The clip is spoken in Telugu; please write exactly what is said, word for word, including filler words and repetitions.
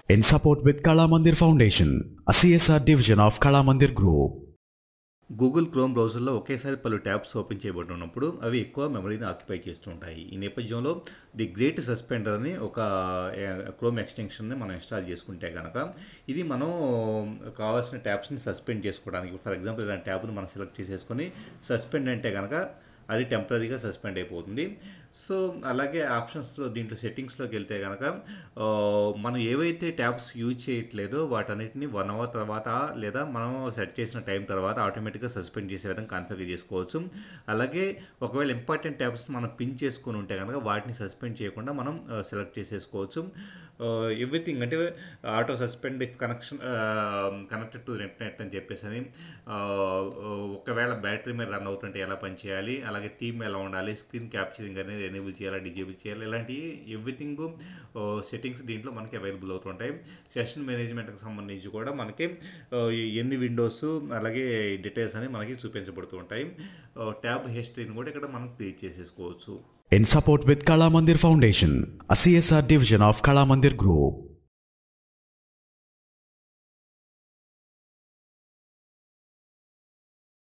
in support with Kala Mandir Foundation, a C S R division of Kala Mandir Group. Google Chrome బ్రౌజర్లో ఒకేసారి పలు ట్యాబ్స్ ఓపెన్ చేయబడినప్పుడు అవి ఎక్కువ మెమరీని ఆక్యుపై చేస్తుంటాయి. ఈ నేపథ్యంలో ది గ్రేట్ సస్పెండర్ అని ఒక క్రోమ్ ఎక్స్టెన్షన్ని మనం ఇన్స్టాల్ చేసుకుంటే కనుక ఇది మనం కావాల్సిన ట్యాబ్స్ని సస్పెండ్ చేసుకోవడానికి, ఫర్ ఎగ్జాంపుల్ ఇలాంటి ట్యాబ్ని మనం సెలెక్ట్ చేసేసుకొని సస్పెండ్ అంటే కనుక అది టెంపరీగా సస్పెండ్ అయిపోతుంది. సో అలాగే ఆప్షన్స్లో దీంట్లో సెట్టింగ్స్లోకి వెళ్తే కనుక మనం ఏవైతే ట్యాబ్స్ యూజ్ చేయట్లేదో వాటన్నిటిని వన్ అవర్ తర్వాత లేదా మనం సెట్ చేసిన టైం తర్వాత ఆటోమేటిక్గా సస్పెండ్ చేసే విధంగా కాన్ఫిగర్ చేసుకోవచ్చు. అలాగే ఒకవేళ ఇంపార్టెంట్ ట్యాబ్స్ మనం పిన్ చేసుకొని ఉంటే కనుక వాటిని సస్పెండ్ చేయకుండా మనం సెలెక్ట్ చేసేసుకోవచ్చు. ఎవ్రీథింగ్ అంటే auto suspend if connection connected to net net అని చెప్పేసి అని, ఒకవేళ బ్యాటరీ మీద రన్ అవుతుంటే ఎలా పనిచేయాలి, అలాగే థీమ్ ఎలా ఉండాలి, స్క్రీన్ క్యాప్చరింగ్ అనేది ఎనేబుల్ చేయాలా, డిజేబుల్ చేయాలి, ఇలాంటి ఎవ్రీథింగ్ సెట్టింగ్స్ దీంట్లో మనకి అవైలబుల్ అవుతుంటాయి. సెషన్ మేనేజ్మెంట్కి సంబంధించి కూడా మనకి ఎన్ని విండోస్ అలాగే డీటెయిల్స్ అని మనకి చూపించబడుతూ ఉంటాయి. ట్యాబ్ హిస్టరీని కూడా ఇక్కడ మనం క్రియేట్ చేసేసుకోవచ్చు. In support with Kala Mandir Foundation, a C S R division of Kala Mandir Group.